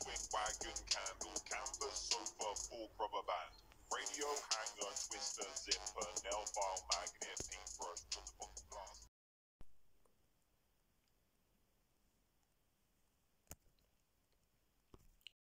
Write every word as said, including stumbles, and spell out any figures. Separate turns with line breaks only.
swing wagon, candle, canvas, sofa, fork, rubber band, radio, hanger, twister, zipper, nail file, magnet, paintbrush.